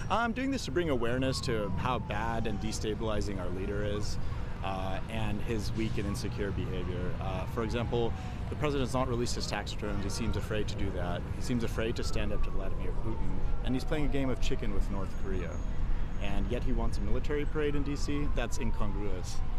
I'm doing this to bring awareness to how bad and destabilizing our leader is and his weak and insecure behavior. For example, the president's not released his tax returns. He seems afraid to do that. He seems afraid to stand up to Vladimir Putin. And he's playing a game of chicken with North Korea. And yet he wants a military parade in D.C.? That's incongruous.